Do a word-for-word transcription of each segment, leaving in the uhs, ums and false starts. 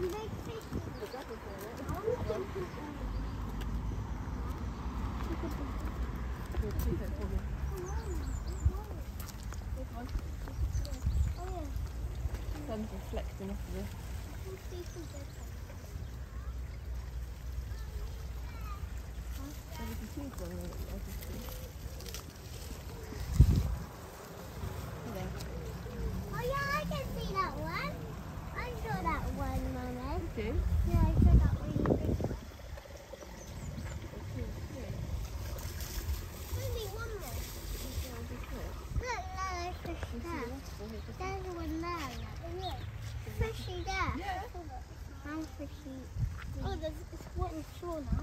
Sun's reflecting off of it. There's a huge one there that I can see. Oh yeah, I can see that one. I saw that one, Mummy. Okay. Yeah, I saw that really big one. Only one more. Look, there's a fish there. There's one there. Look. Fishy there. Yeah. I'm fishy. Oh, there's it's wet and shore now.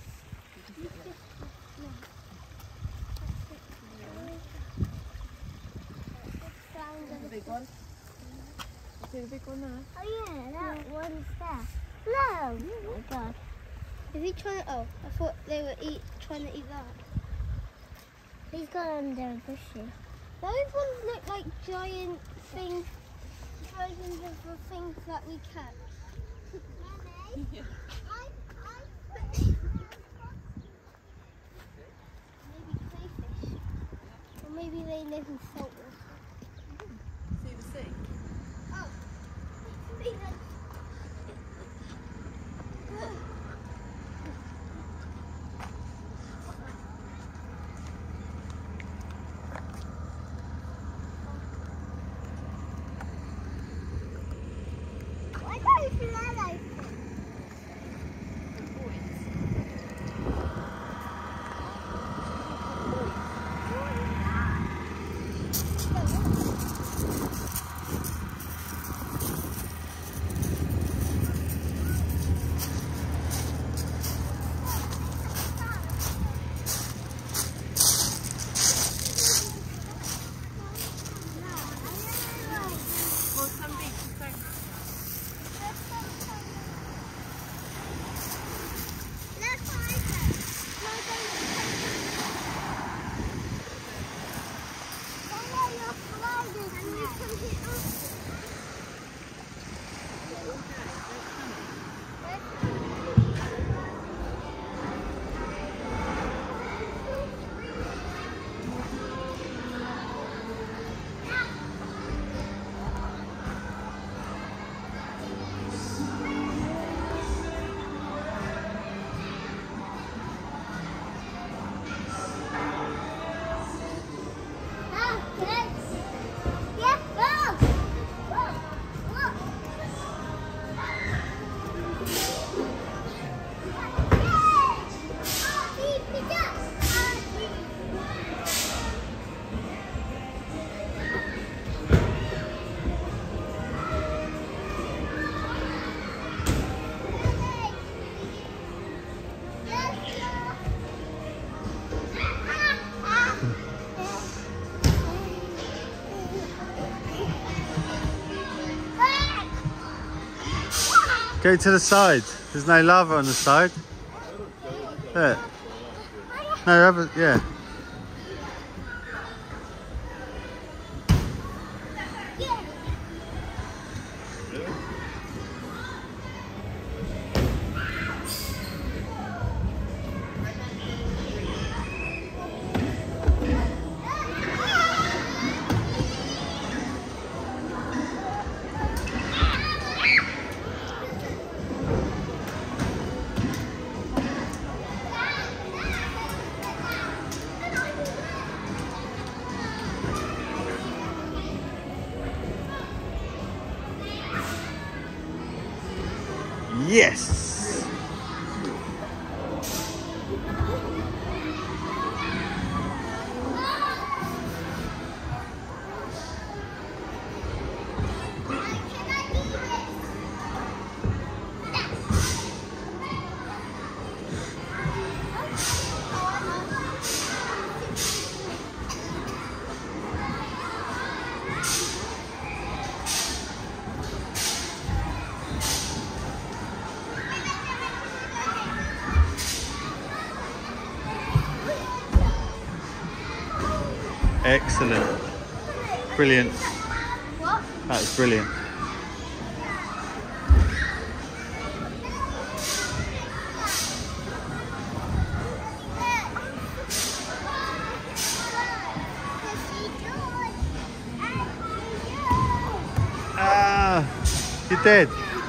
The big one. See the big one there? Oh yeah, that yeah. one's there. No! Oh my god. Is he trying to, oh, I thought they were eat, trying to eat that. He's got under a bushy. Those ones look like giant things, versions of the things that we catch. Yeah. Maybe crayfish. Or maybe they live in salt water. See the sea? Oh, see that. Why don't you see that open? Go to the side. There's no lava on the side. There. No, have a, yeah. Yes! Excellent. Brilliant. What? That was brilliant. You did.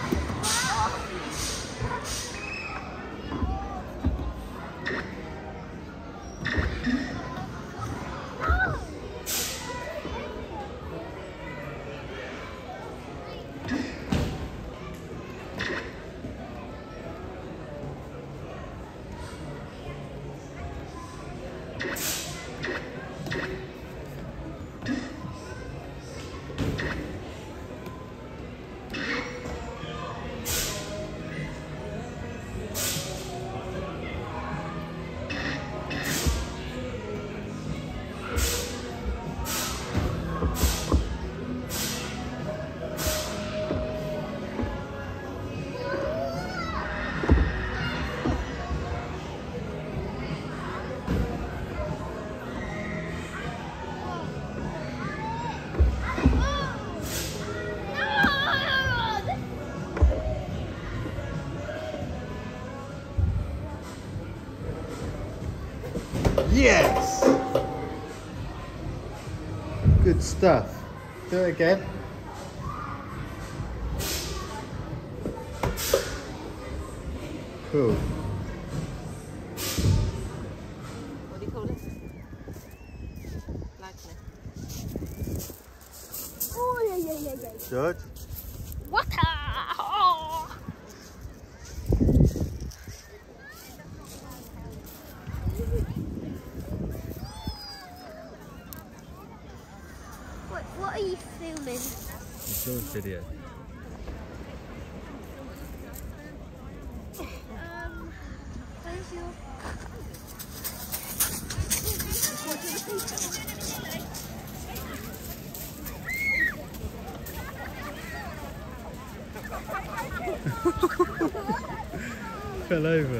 Yes! Good stuff. Do it again. Cool. What do you call it? Lightning. Oh, yeah, yeah, yeah, yeah. George? Water! Oh. What, what are you filming? It's George video. Um, where's your... Fell over.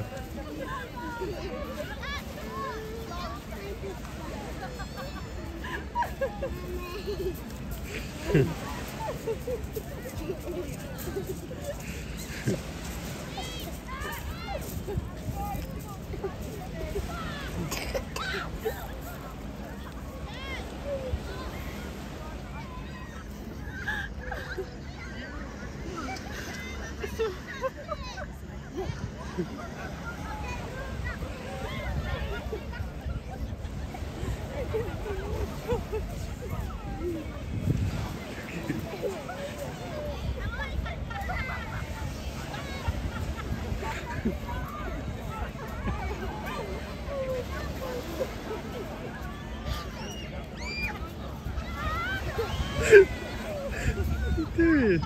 Dude.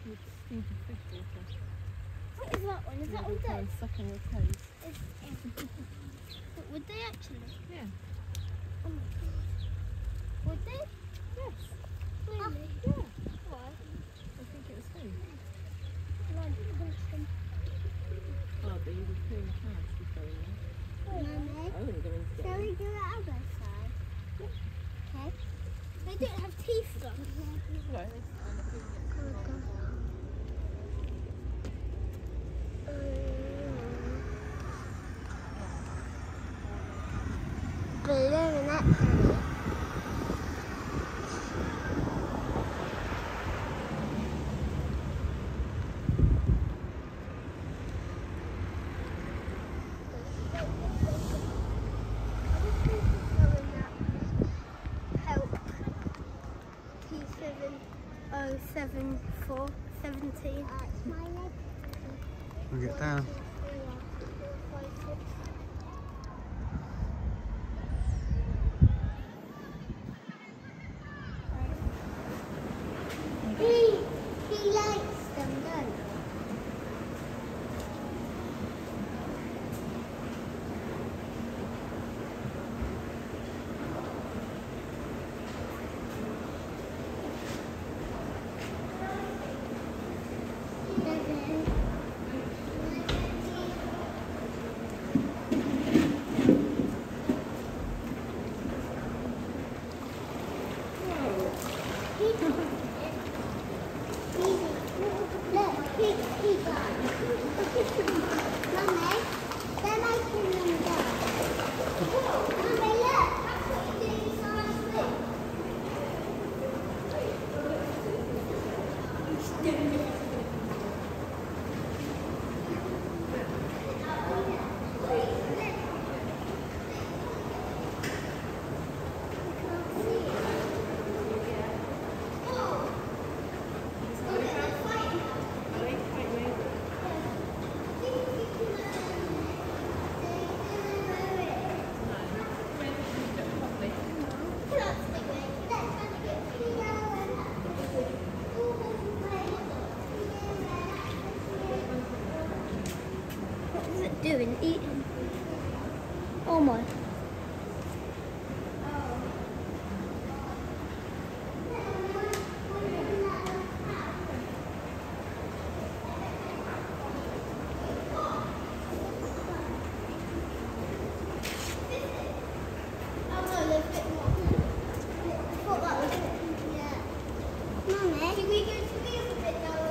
With stinky fish water. What is that one? Is that all Go dead? and suck on your toes. Is, but would they actually? Yeah. Oh my god. Would they? Yes. Really? Yeah. Why? I think it was food. Like, push them. Oh, but you were clean cats to go in there. Mummy, I wouldn't go into shall it. we do the other side? Okay. They don't have teeth though. No, they stand up and get Oh god. Blue and that penny. Help. T seven oh seven four seventeen. Uh, it's my leg. We'll get down. He, he likes them, don't he? Doing eating. Oh my. Mummy, can we go to the other bit now?